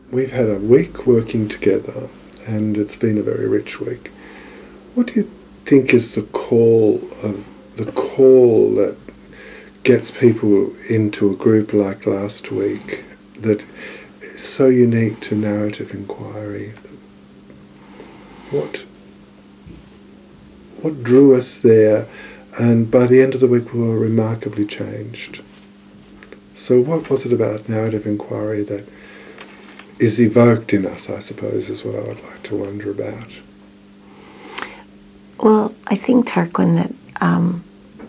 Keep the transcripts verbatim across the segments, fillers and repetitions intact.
we've had a week working together, and it's been a very rich week. What do you think is the call of the call that gets people into a group like last week that is so unique to narrative inquiry? What what drew us there, and by the end of the week we were remarkably changed. So what was it about narrative inquiry that is evoked in us, I suppose, is what I would like to wonder about. Well, I think, Tarquam, that um,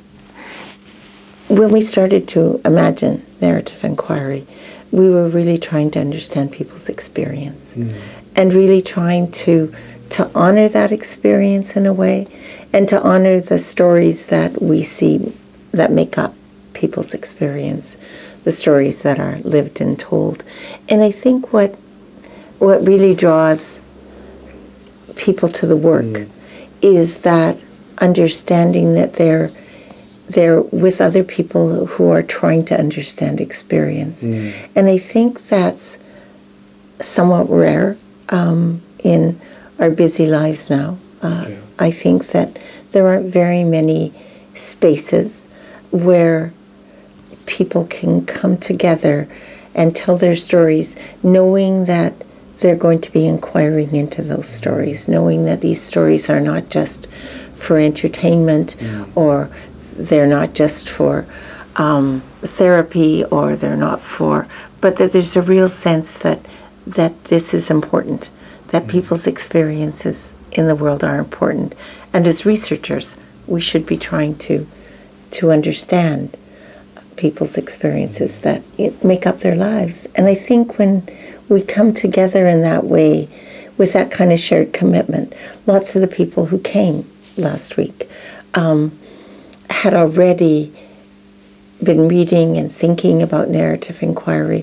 when we started to imagine narrative inquiry, we were really trying to understand people's experience mm. and really trying to to honor that experience in a way, and to honor the stories that we see that make up people's experience, the stories that are lived and told. And I think what what really draws people to the work mm. is that understanding that they're they're with other people who are trying to understand experience. Mm. And I think that's somewhat rare um, in our busy lives now. Uh, yeah. I think that there aren't very many spaces where people can come together and tell their stories, knowing that they're going to be inquiring into those stories, knowing that these stories are not just for entertainment mm. or they're not just for um, therapy, or they're not for, but that there's a real sense that that this is important, that mm. people's experiences in the world are important. And as researchers, we should be trying to to understand people's experiences mm. that it make up their lives. And I think when we come together in that way, with that kind of shared commitment, lots of the people who came last week um, had already been reading and thinking about narrative inquiry.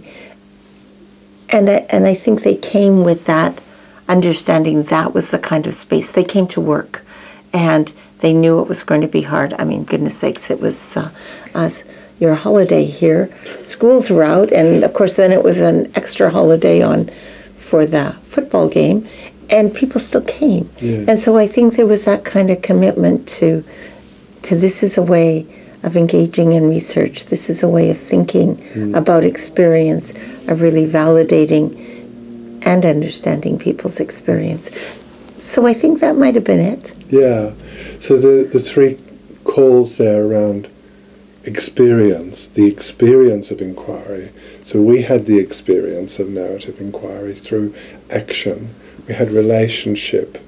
And I, and I think they came with that understanding that was the kind of space. They came to work, and they knew it was going to be hard. I mean, goodness sakes, it was uh, us. Your holiday here. Schools were out, and of course then it was an extra holiday on for the football game, and people still came. Yeah. And so I think there was that kind of commitment to, to this is a way of engaging in research. This is a way of thinking mm. about experience, of really validating and understanding people's experience. So I think that might have been it. Yeah. So the, the three calls there around experience, the experience of inquiry. So we had the experience of narrative inquiry through action. We had relationship,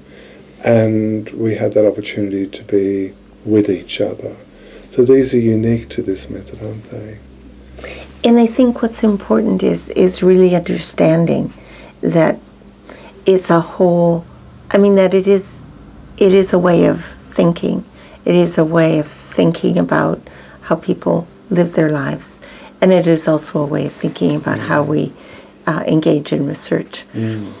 and we had that opportunity to be with each other. So these are unique to this method, aren't they? And I think what's important is is really understanding that it's a whole, I mean that it is it is a way of thinking. It is a way of thinking about how people live their lives. And it is also a way of thinking about mm. how we uh, engage in research. Mm.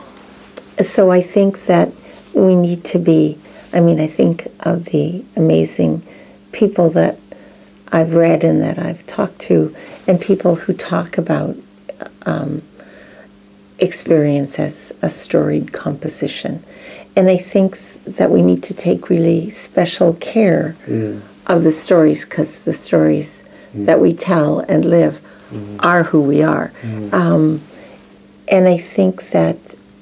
So I think that we need to be, I mean, I think of the amazing people that I've read and that I've talked to, and people who talk about um, experience as a storied composition. And I think that we need to take really special care mm. of the stories, because the stories mm. that we tell and live mm. are who we are. Mm. Um, and I think that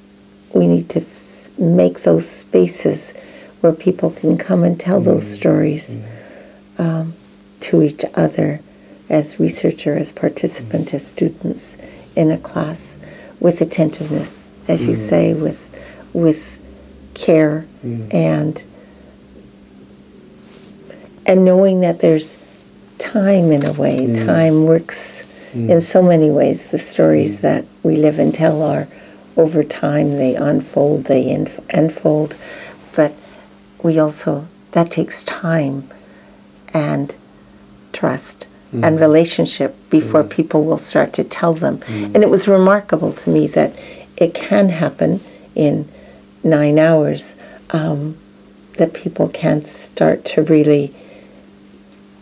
we need to th- make those spaces where people can come and tell mm. those stories mm. um, to each other as researcher, as participant, mm. as students in a class, with attentiveness, as mm. you say, with with care mm. and and knowing that there's time in a way. Mm. Time works mm. in so many ways. The stories mm. that we live and tell are over time. They unfold, they inf- unfold, but we also, that takes time and trust mm. and relationship before mm. people will start to tell them. Mm. And it was remarkable to me that it can happen in nine hours, um, that people can start to really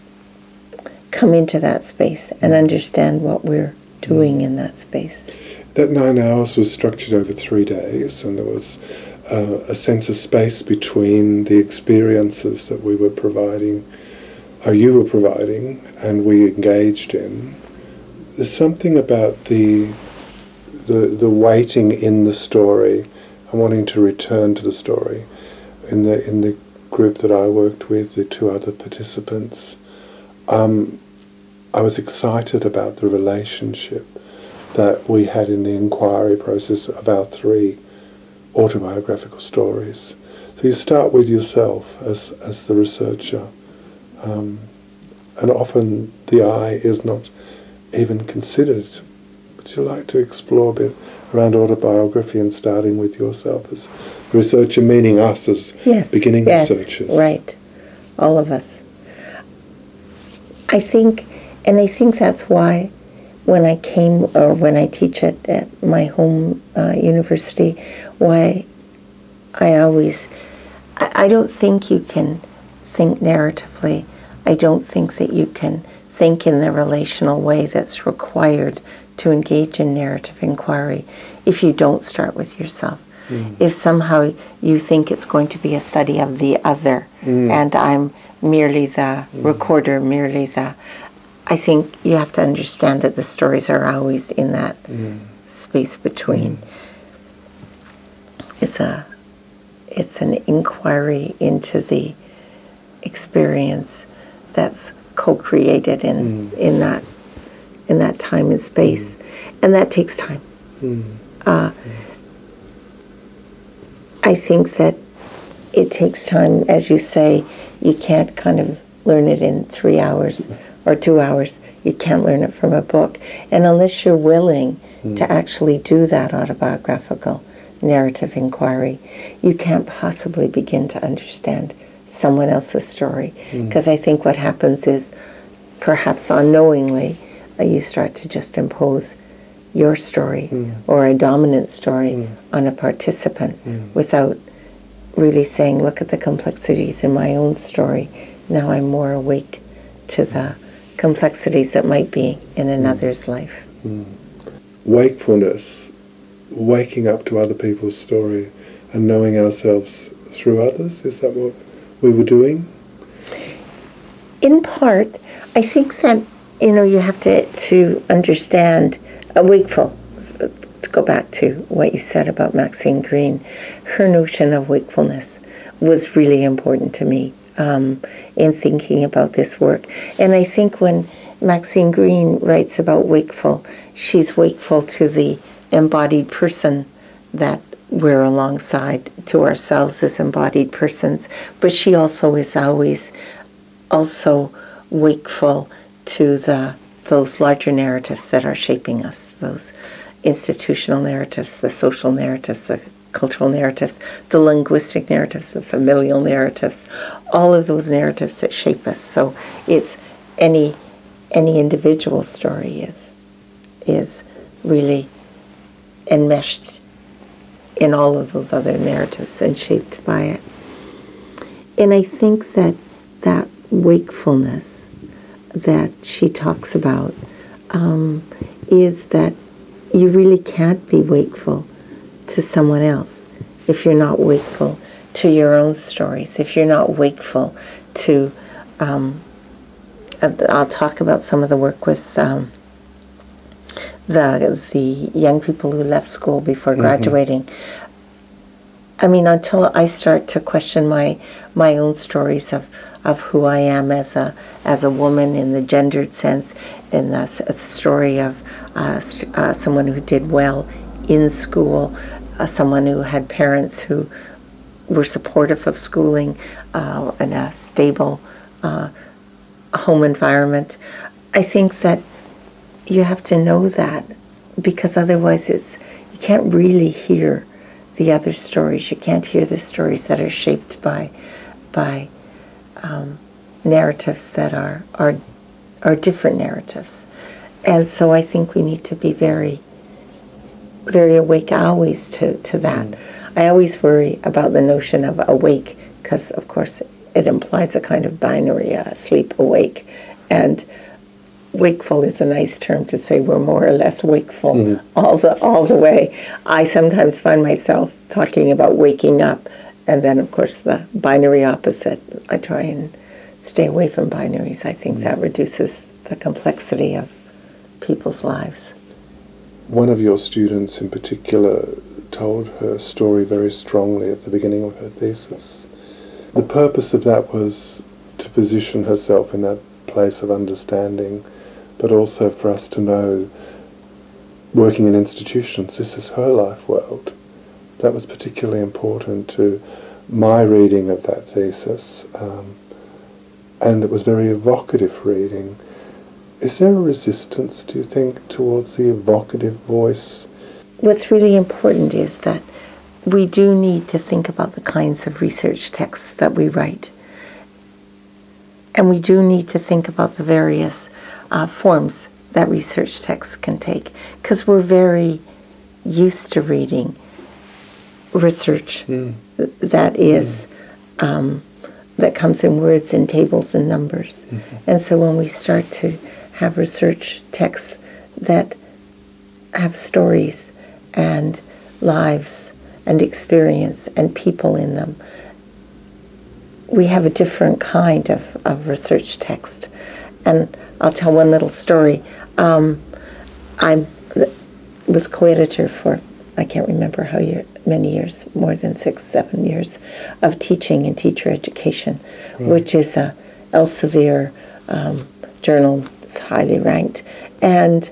come into that space and understand what we're doing in that space. that nine hours was structured over three days, and there was uh, a sense of space between the experiences that we were providing, or you were providing, and we engaged in. There's something about the the the waiting in the story and wanting to return to the story. In the in the group that I worked with, the two other participants, um, I was excited about the relationship that we had in the inquiry process of our three autobiographical stories. So you start with yourself as as the researcher, um, and often the I is not even considered. Would you like to explore a bit around autobiography and starting with yourself as researcher, meaning us as yes, beginning yes, researchers? Right, all of us. I think, and I think that's why when I came, or when I teach at, at my home uh, university, why I always, I, I don't think you can think narratively. I don't think that you can think in the relational way that's required to engage in narrative inquiry if you don't start with yourself. Mm. If somehow you think it's going to be a study of the other, mm. and I'm merely the mm. recorder, merely the... I think you have to understand that the stories are always in that mm. space between. Mm. It's a, it's an inquiry into the experience that's co-created in mm. in that in that time and space, mm. and that takes time. Mm. Uh, mm. I think that it takes time, as you say. You can't kind of learn it in three hours. Or two hours. You can't learn it from a book. And unless you're willing mm. to actually do that autobiographical narrative inquiry, you can't possibly begin to understand someone else's story. Because mm. I think what happens is, perhaps unknowingly, uh, you start to just impose your story mm. or a dominant story mm. on a participant mm. without really saying, look at the complexities in my own story. Now I'm more awake to the complexities that might be in another's mm. life. Mm. Wakefulness, waking up to other people's story and knowing ourselves through others, is that what we were doing? In part, I think that, you know, you have to, to understand, a wakeful, to go back to what you said about Maxine Greene, her notion of wakefulness was really important to me. Um, in thinking about this work. And I think when Maxine Greene writes about wakeful, she's wakeful to the embodied person that we're alongside, to ourselves as embodied persons, but she also is always also wakeful to the those larger narratives that are shaping us, those institutional narratives, the social narratives, the cultural narratives, the linguistic narratives, the familial narratives, all of those narratives that shape us. So it's any any individual story is is really enmeshed in all of those other narratives and shaped by it. And I think that that wakefulness that she talks about um, is that you really can't be wakeful to someone else if you're not wakeful to your own stories, if you're not wakeful to, um, I'll talk about some of the work with um, the the young people who left school before mm-hmm. graduating. I mean, until I start to question my my own stories of, of who I am as a as a woman in the gendered sense, in the, the story of uh, st- uh, someone who did well in school, uh, someone who had parents who were supportive of schooling, uh, and a stable uh, home environment. I think that you have to know that, because otherwise it's you can't really hear the other stories. You can't hear the stories that are shaped by by um, narratives that are are are different narratives. And so I think we need to be very, very awake always to, to that. Mm. I always worry about the notion of awake, because of course it implies a kind of binary, uh, sleep, awake. And wakeful is a nice term to say we're more or less wakeful Mm. all the all the way. I sometimes find myself talking about waking up, and then of course the binary opposite. I try and stay away from binaries. I think mm. that reduces the complexity of people's lives. One of your students in particular told her story very strongly at the beginning of her thesis. The purpose of that was to position herself in that place of understanding, but also for us to know, working in institutions, this is her life world. That was particularly important to my reading of that thesis, um, and it was very evocative reading. Is there a resistance, do you think, towards the evocative voice? What's really important is that we do need to think about the kinds of research texts that we write. And we do need to think about the various uh, forms that research texts can take, because we're very used to reading research mm. that is mm. um, that comes in words and tables and numbers. Mm-hmm. And so when we start to have research texts that have stories and lives and experience and people in them, we have a different kind of, of research text. And I'll tell one little story. Um, I was co-editor for, I can't remember how year, many years, more than six, seven years, of teaching and teacher education, right. which is a Elsevier um, journal. It's highly ranked. And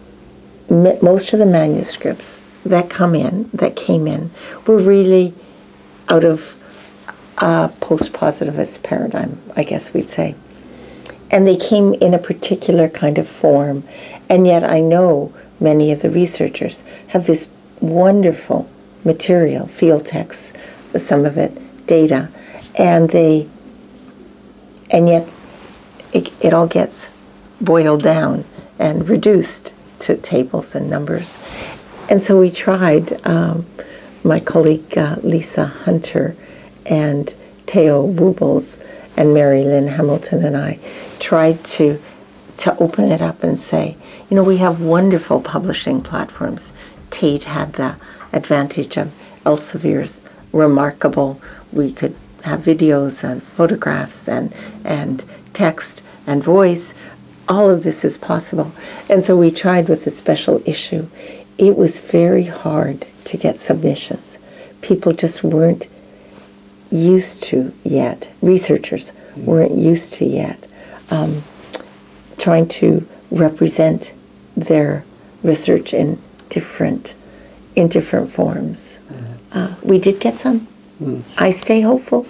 m- most of the manuscripts that come in, that came in, were really out of a post-positivist paradigm, I guess we'd say. And they came in a particular kind of form. And yet I know many of the researchers have this wonderful material, field texts, some of it data, and they, and yet it, it all gets boiled down and reduced to tables and numbers. And so we tried, um, my colleague uh, Lisa Hunter and Theo Wubels and Mary Lynn Hamilton and I tried to to open it up and say, you know, we have wonderful publishing platforms. Tate had the advantage of Elsevier's remarkable, we could have videos and photographs and, and text and voice. All of this is possible. And so we tried with a special issue. It was very hard to get submissions. People just weren't used to yet, researchers weren't used to yet, um, trying to represent their research in different in different forms. Uh, we did get some. Mm. I stay hopeful.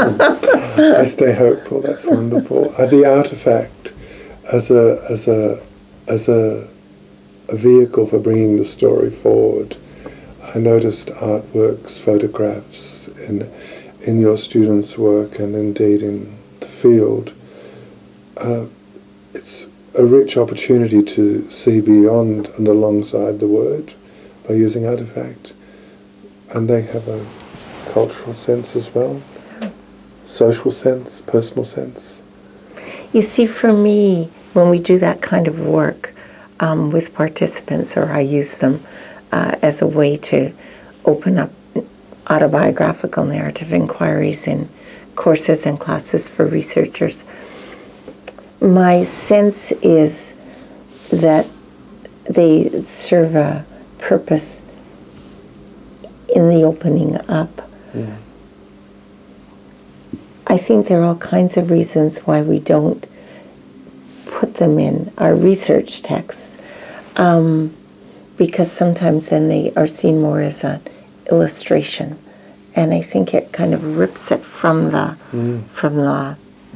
I stay hopeful. That's wonderful. Uh, the artifact as a as a as a, a vehicle for bringing the story forward. I noticed artworks, photographs in in your students' work, and indeed in the field. Uh, it's a rich opportunity to see beyond and alongside the word by using artifact, and they have a cultural sense as well, social sense, personal sense. You see, for me, when we do that kind of work um, with participants, or I use them uh, as a way to open up autobiographical narrative inquiries in courses and classes for researchers, my sense is that they serve a purpose in the opening up. Yeah. I think there are all kinds of reasons why we don't put them in our research texts, um, because sometimes then they are seen more as an illustration, and I think it kind of rips it from the mm. from the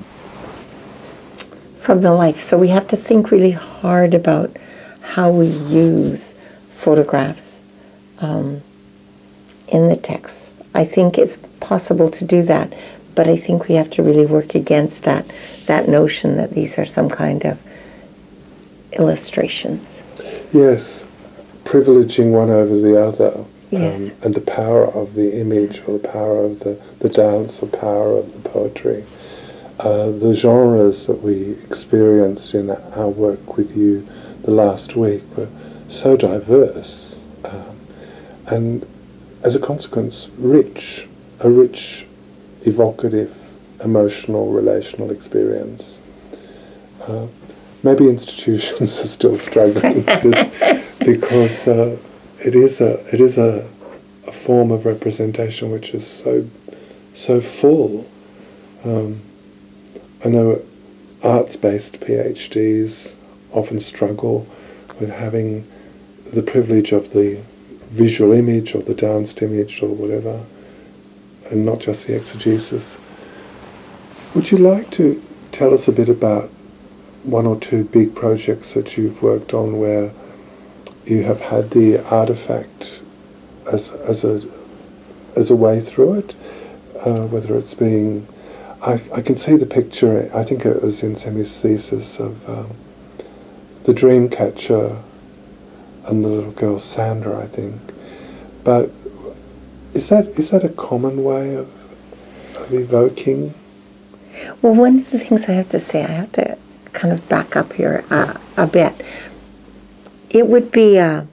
from the life. So we have to think really hard about how we use photographs um, in the text. I think it's possible to do that, but I think we have to really work against that that notion that these are some kind of illustrations. Yes, privileging one over the other, yes. um, and the power of the image, or the power of the, the dance, or power of the poetry. uh, the genres that we experienced in our work with you the last week were so diverse, um, and as a consequence, rich, a rich, evocative, emotional, relational experience. Uh, maybe institutions are still struggling with this because uh, it is a it is a, a form of representation which is so so full. Um, I know arts-based PhDs often struggle with having the privilege of the visual image or the danced image or whatever, and not just the exegesis. Would you like to tell us a bit about one or two big projects that you've worked on where you have had the artifact as as a as a way through it, uh, whether it's being, I, I can see the picture, I think it was in Semi's thesis, of um, the dream catcher and the little girl Sandra, I think. But is that is that a common way of, of evoking? Well, one of the things I have to say, I have to kind of back up here uh, a bit. It would be a,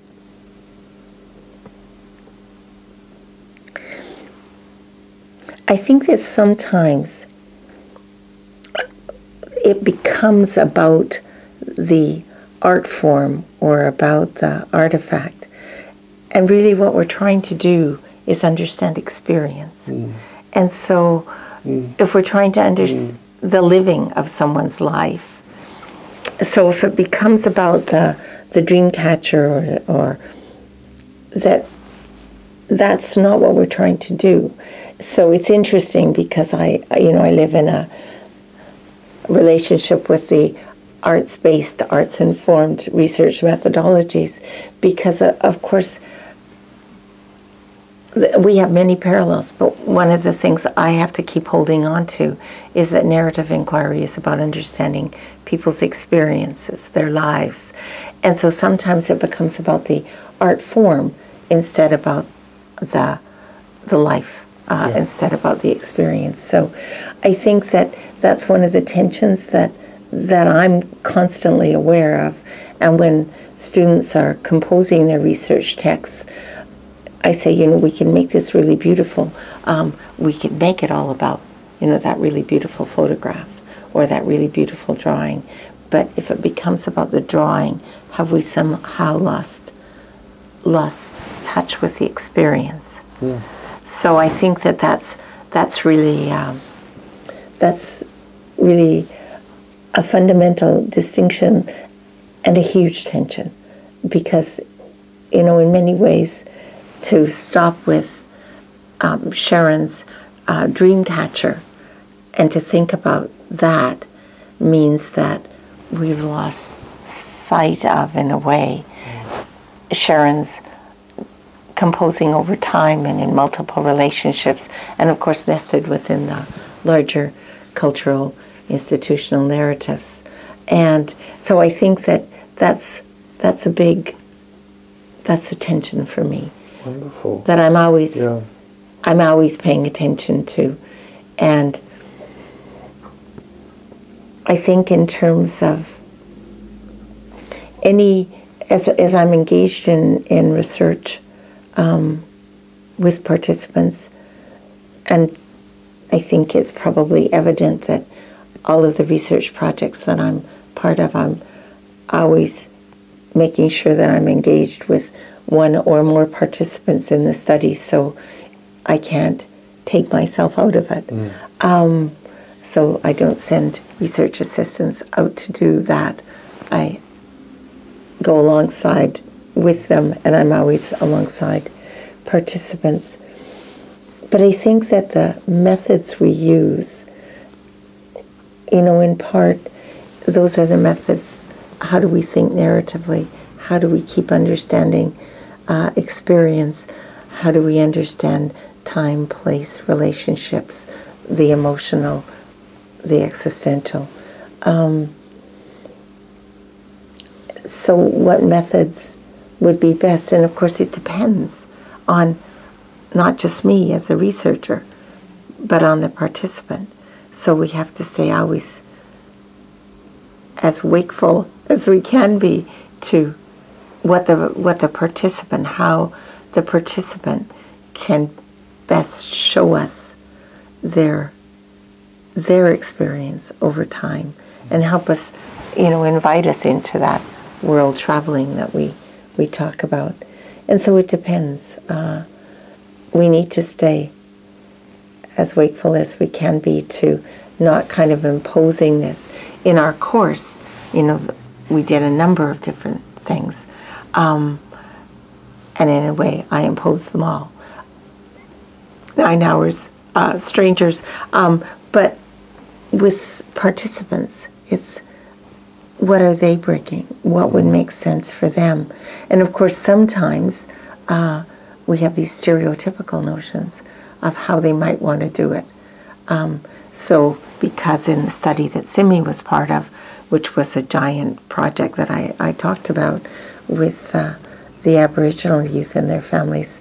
I think that sometimes it becomes about the art form or about the artifact. And really what we're trying to do is understand experience. Mm. And so mm. if we're trying to understand mm. the living of someone's life, so if it becomes about the, the dream catcher or, or that, that's not what we're trying to do. So it's interesting because I, you know, I live in a relationship with the arts-based, arts-informed research methodologies because, uh, of course, th- we have many parallels, but one of the things I have to keep holding on to is that narrative inquiry is about understanding people's experiences, their lives. And so sometimes it becomes about the art form instead about the, the life, uh, yeah. instead about the experience. So I think that that's one of the tensions that that I'm constantly aware of. And when students are composing their research texts, I say, you know, we can make this really beautiful. Um, we can make it all about, you know, that really beautiful photograph or that really beautiful drawing. But if it becomes about the drawing, have we somehow lost, lost touch with the experience? Yeah. So I think that that's, that's really, um, that's really a fundamental distinction and a huge tension, because, you know, in many ways, to stop with um, Sharon's uh, dream catcher and to think about that means that we've lost sight of, in a way, Sharon's composing over time and in multiple relationships, and of course nested within the larger cultural institutional narratives. And so I think that that's that's a big, that's a tension for me. Wonderful. That I'm always, yeah. I'm always paying attention to. And I think in terms of any, as, as I'm engaged in, in research um, with participants, and I think it's probably evident that all of the research projects that I'm part of, I'm always making sure that I'm engaged with one or more participants in the study, so I can't take myself out of it. Mm. Um, so I don't send research assistants out to do that. I go alongside with them, and I'm always alongside participants. But I think that the methods we use, you know, in part, those are the methods. How do we think narratively? How do we keep understanding uh, experience? How do we understand time, place, relationships, the emotional, the existential? Um, so what methods would be best? And of course it depends on not just me as a researcher, but on the participant. So we have to stay always as wakeful as we can be to what the what the participant, how the participant can best show us their their experience over time and help us, you know, invite us into that world traveling that we, we talk about. And so it depends. Uh, we need to stay as wakeful as we can be to not kind of imposing this. In our course, you know, we did a number of different things. Um, and in a way, I imposed them all. Nine hours, uh, strangers. Um, but with participants, it's what are they bringing? What would make sense for them? And of course, sometimes uh, we have these stereotypical notions of how they might want to do it. Um, so because in the study that Simi was part of, which was a giant project that I, I talked about with uh, the Aboriginal youth and their families,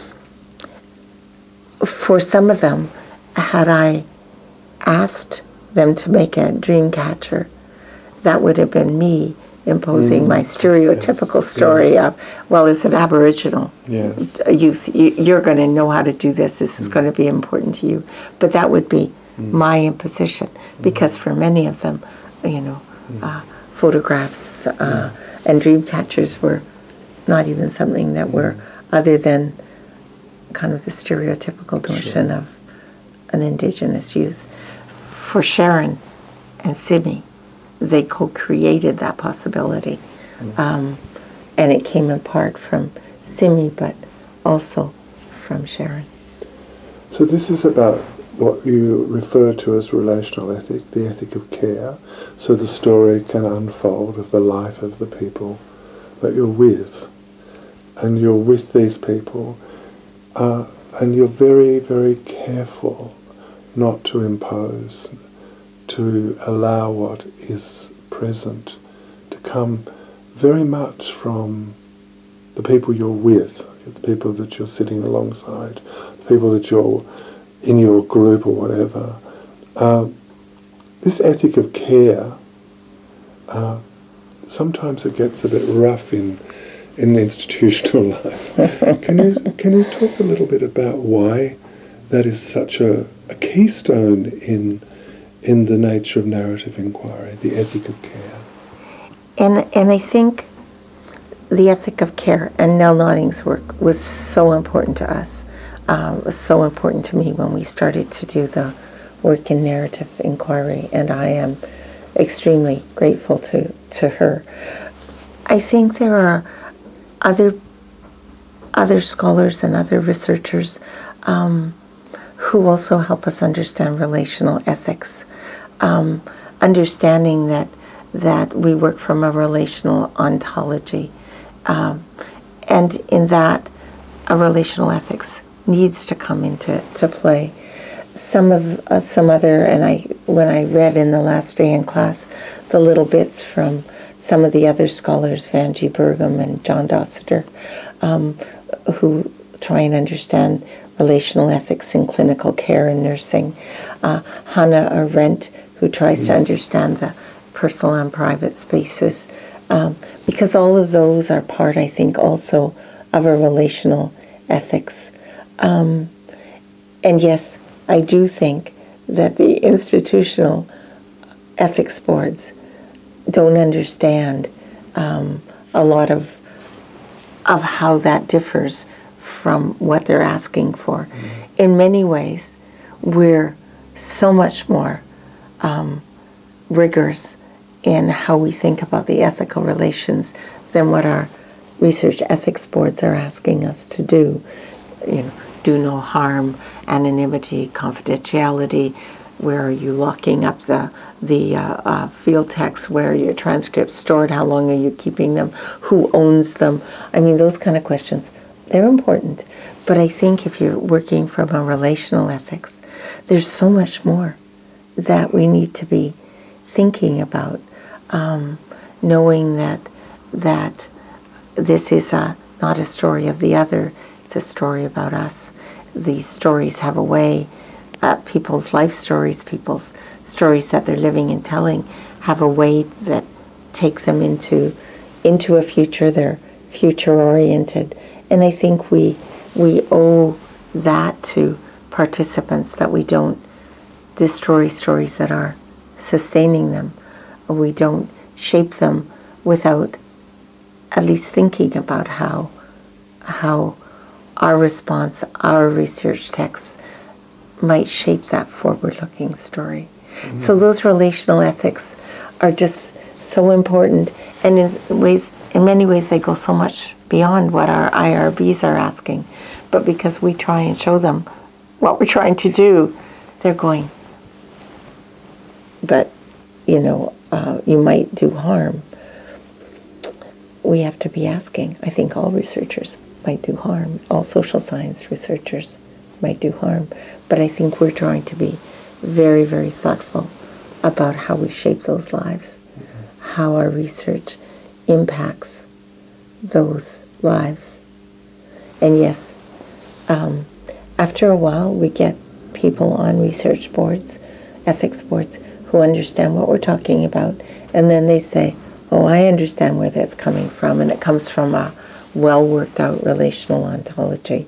for some of them, had I asked them to make a dream catcher, that would have been me imposing mm. my stereotypical yes. story yes. of, well, as an Aboriginal yes. youth, you're going to know how to do this, this is mm. going to be important to you. But that would be mm. my imposition, because mm. for many of them, you know, mm. uh, photographs uh, mm. and dream catchers were not even something that mm. were other than kind of the stereotypical notion sure. of an Indigenous youth. For Sharon and Simi, they co-created that possibility. Mm-hmm. um, and it came in part from Simi, but also from Sharon. So this is about what you refer to as relational ethic, the ethic of care, so the story can unfold of the life of the people that you're with. And you're with these people, uh, and you're very, very careful not to impose, to allow what is present to come very much from the people you're with, the people that you're sitting alongside, the people that you're in your group or whatever. Uh, this ethic of care, uh, sometimes it gets a bit rough in in institutional life. Can you can you talk a little bit about why that is such a, a keystone in in the nature of narrative inquiry, the ethic of care? And and I think the ethic of care and Nell Notting's work was so important to us. Uh, was so important to me when we started to do the work in narrative inquiry, and I am extremely grateful to, to her. I think there are other other scholars and other researchers um, who also help us understand relational ethics, um, understanding that that we work from a relational ontology, um, and in that a relational ethics needs to come into to play. Some of uh, some other, and I when I read in the last day in class the little bits from some of the other scholars, Vanjie Burgum and John Dossiter, um, who try and understand relational ethics in clinical care and nursing. Uh, Hannah Arendt, who tries mm-hmm. to understand the personal and private spaces, um, because all of those are part, I think, also of a relational ethics. Um, and yes, I do think that the institutional ethics boards don't understand um, a lot of of how that differs from what they're asking for. Mm-hmm. In many ways, we're so much more um, rigorous in how we think about the ethical relations than what our research ethics boards are asking us to do. You know, do no harm, anonymity, confidentiality. Where are you locking up the the uh, uh, field text? Where are your transcripts stored? How long are you keeping them? Who owns them? I mean, those kind of questions, they're important. But I think if you're working from a relational ethics, there's so much more that we need to be thinking about, um, knowing that that this is a, not a story of the other, it's a story about us. These stories have a way uh, people's life stories, people's stories that they're living and telling, have a way that take them into into a future. They're future oriented, and I think we we owe that to participants, that we don't destroy stories that are sustaining them. We don't shape them without at least thinking about how how our response, our research texts might shape that forward-looking story. Mm-hmm. So those relational ethics are just so important, and in ways, in many ways, they go so much beyond what our I R Bs are asking. But because we try and show them what we're trying to do, they're going, but, you know, uh, you might do harm. We have to be asking. I think all researchers might do harm. All social science researchers might do harm. But I think we're trying to be very, very thoughtful about how we shape those lives, mm-hmm. how our research impacts those lives. And yes, um, after a while, we get people on research boards, ethics boards, who understand what we're talking about, and then they say, oh, I understand where that's coming from, and it comes from a well-worked-out relational ontology,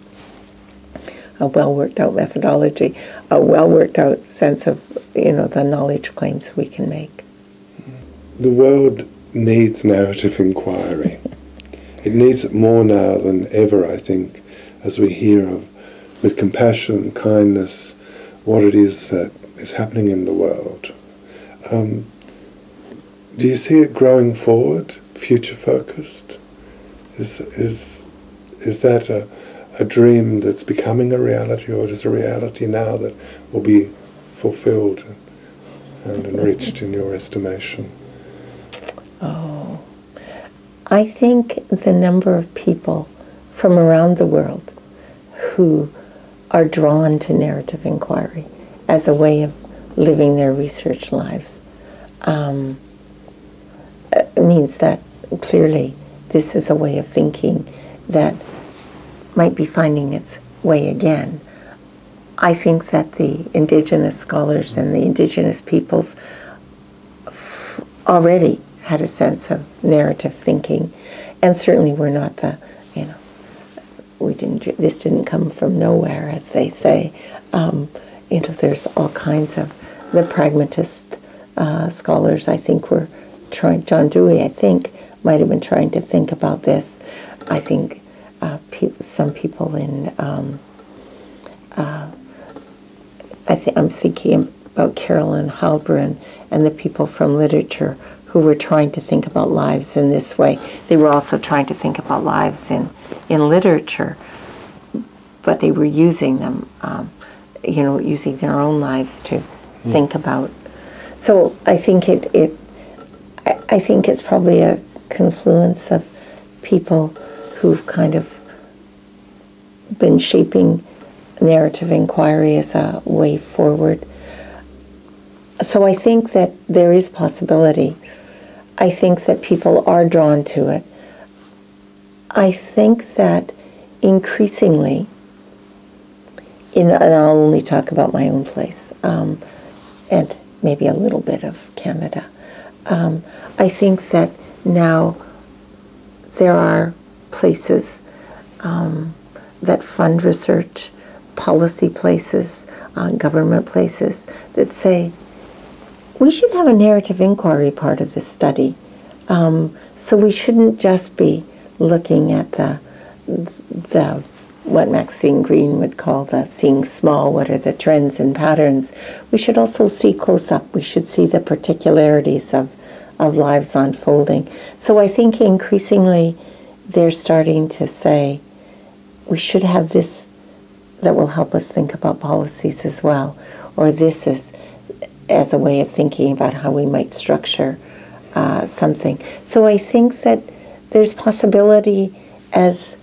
a well-worked-out methodology, a well-worked-out sense of, you know, the knowledge claims we can make. The world needs narrative inquiry. It needs it more now than ever, I think, as we hear of, with compassion and kindness, what it is that is happening in the world. Um, do you see it growing forward, future-focused? Is is is that a, a dream that's becoming a reality, or is it a reality now that will be fulfilled and enriched in your estimation? Oh, I think the number of people from around the world who are drawn to narrative inquiry as a way of living their research lives um, means that clearly this is a way of thinking that might be finding its way again. I think that the Indigenous scholars and the Indigenous peoples f- already had a sense of narrative thinking, and certainly we're not the, you know, we didn't. This didn't come from nowhere, as they say. Um, you know, there's all kinds of the pragmatist uh, scholars. I think were trying. John Dewey, I think, might have been trying to think about this. I think uh, pe- some people in. Um, uh, I think I'm thinking about Carolyn Halbrin and the people from literature who were trying to think about lives in this way. They were also trying to think about lives in, in literature, but they were using them, um, you know, using their own lives to mm. think about. So I think it, it I, I think it's probably a confluence of people who've kind of been shaping narrative inquiry as a way forward. So I think that there is possibility. I think that people are drawn to it. I think that increasingly, in, and I'll only talk about my own place, um, and maybe a little bit of Canada, um, I think that now there are places um, that fund research, policy places, uh, government places, that say, we should have a narrative inquiry part of this study. Um, so we shouldn't just be looking at the, the what Maxine Green would call the seeing small, what are the trends and patterns. We should also see close up. We should see the particularities of, of lives unfolding. So I think increasingly they're starting to say, we should have this that will help us think about policies as well, or this is as a way of thinking about how we might structure uh, something. So I think that there's possibility as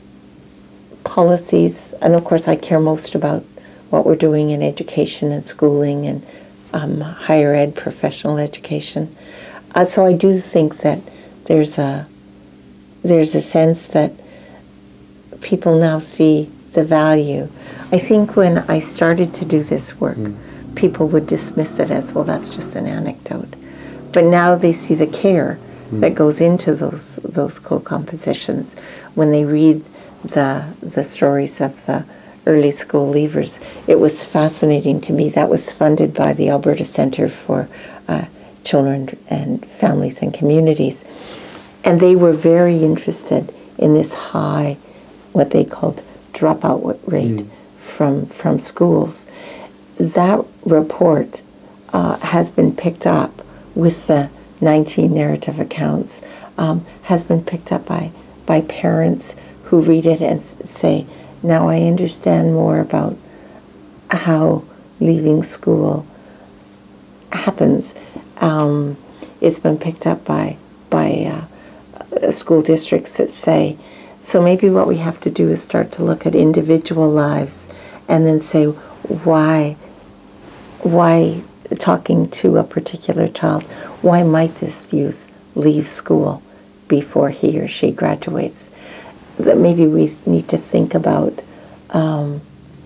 policies, and of course I care most about what we're doing in education and schooling and um, higher ed, professional education. Uh, so I do think that there's a there's a sense that people now see the value. I think when I started to do this work, mm. people would dismiss it as, well, that's just an anecdote. But now they see the care mm. that goes into those those co-compositions when they read the the stories of the early school leavers. It was fascinating to me. That was funded by the Alberta Centre for uh, Children and Families and Communities. And they were very interested in this high, what they called dropout rate mm. from, from schools. That report uh, has been picked up with the nineteen narrative accounts, um, has been picked up by, by parents who read it and say, now I understand more about how leaving school happens. Um, it's been picked up by by uh, school districts that say, so maybe what we have to do is start to look at individual lives and then say, why, why talking to a particular child, why might this youth leave school before he or she graduates? That maybe we need to think about um,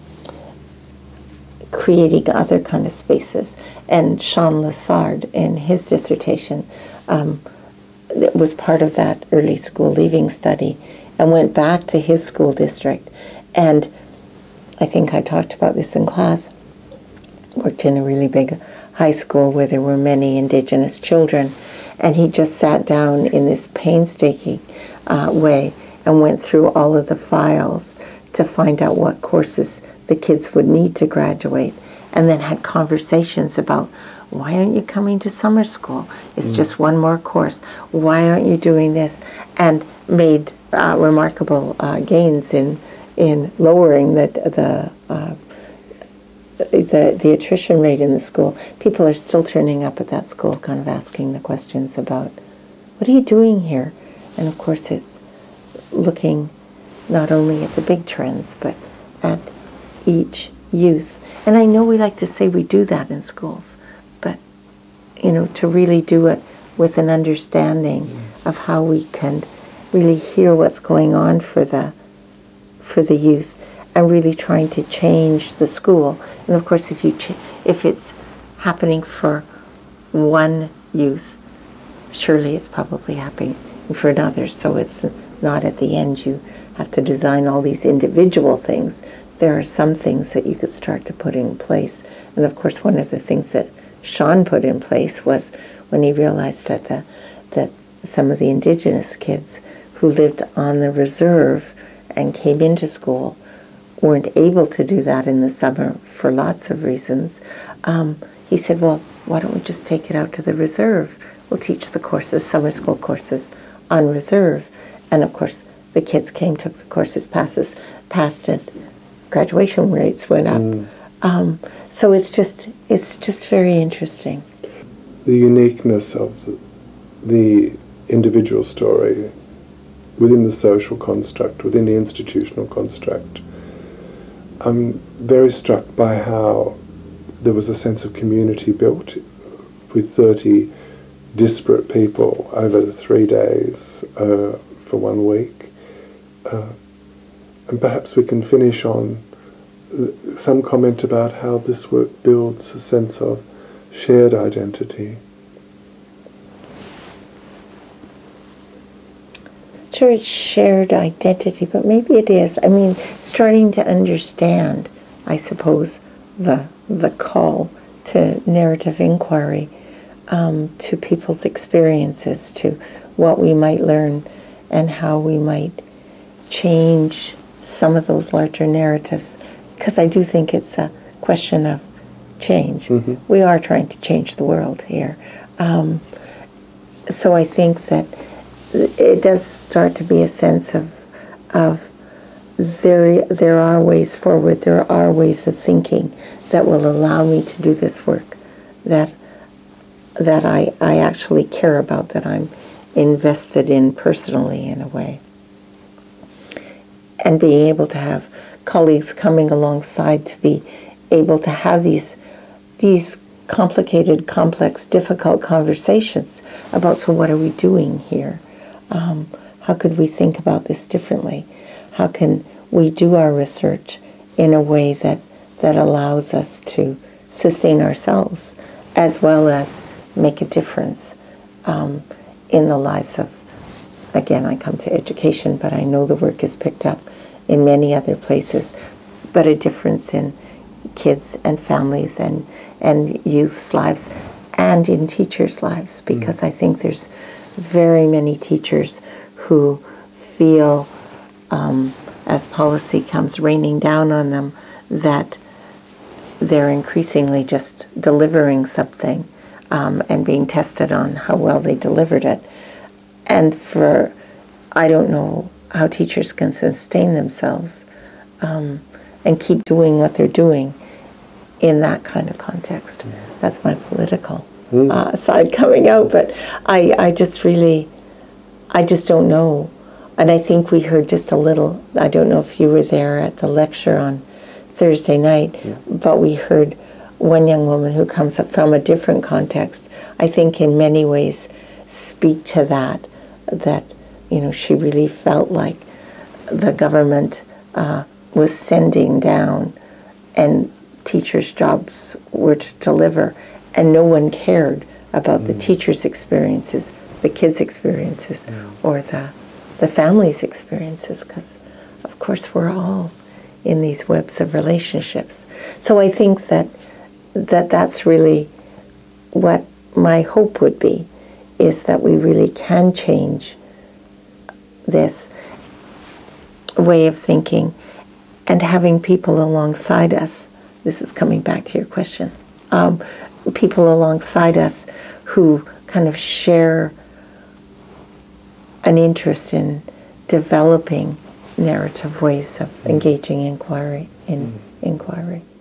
creating other kind of spaces. And Sean Lessard, in his dissertation, um, was part of that early school leaving study and went back to his school district. And I think I talked about this in class, worked in a really big high school where there were many Indigenous children, and he just sat down in this painstaking uh, way and went through all of the files to find out what courses the kids would need to graduate, and then had conversations about, why aren't you coming to summer school? It's mm. just one more course. Why aren't you doing this? And made uh, remarkable uh, gains in in lowering the the, uh, the the attrition rate in the school. People are still turning up at that school, kind of asking the questions about, what are you doing here? And of course, it's looking not only at the big trends, but at each youth. And I know we like to say we do that in schools, but, you know, to really do it with an understanding mm. of how we can really hear what's going on for the for the youth, and really trying to change the school. And of course, if you ch- if it's happening for one youth, surely it's probably happening for another. So it's not at the end you have to design all these individual things. There are some things that you could start to put in place. And of course, one of the things that Sean put in place was when he realized that the, that some of the Indigenous kids who lived on the reserve and came into school weren't able to do that in the summer for lots of reasons. Um, he said, well, why don't we just take it out to the reserve? We'll teach the courses, summer school courses, on reserve. And of course, the kids came, took the courses, passes, passed it, graduation rates went up. Mm. Um, so it's just it's just very interesting. The uniqueness of the, the individual story within the social construct, within the institutional construct. I'm very struck by how there was a sense of community built with thirty disparate people over the three days uh, for one week. Uh, and perhaps we can finish on some comment about how this work builds a sense of shared identity. Sure, it's shared identity, but maybe it is. I mean, starting to understand, I suppose, the the call to narrative inquiry, um, to people's experiences, to what we might learn and how we might change some of those larger narratives. Because I do think it's a question of change. Mm-hmm. We are trying to change the world here. Um, so I think that it does start to be a sense of of there there are ways forward, there are ways of thinking that will allow me to do this work that that I, I actually care about, that I'm invested in personally in a way. And being able to have colleagues coming alongside to be able to have these these complicated, complex, difficult conversations about, so what are we doing here? Um, how could we think about this differently? How can we do our research in a way that, that allows us to sustain ourselves as well as make a difference um, in the lives of, again, I come to education, but I know the work is picked up in many other places, but a difference in kids and families and, and youth's lives and in teachers' lives, because mm. I think there's very many teachers who feel, um, as policy comes raining down on them, that they're increasingly just delivering something um, and being tested on how well they delivered it. And for, I don't know how teachers can sustain themselves um, and keep doing what they're doing in that kind of context. Mm. That's my political mm. uh, side coming out, but I, I just really, I just don't know. And I think we heard just a little, I don't know if you were there at the lecture on Thursday night, yeah. but we heard one young woman who comes up from a different context, I think in many ways speak to that, that, you know, she really felt like the government uh, was sending down and teachers' jobs were to deliver, and no one cared about mm. the teachers' experiences, the kids' experiences, mm. or the, the families' experiences, because, of course, we're all in these webs of relationships. So I think that, that that's really what my hope would be, is that we really can change this way of thinking and having people alongside us. This is coming back to your question. Um, people alongside us who kind of share an interest in developing narrative ways of engaging inquiry in mm. inquiry.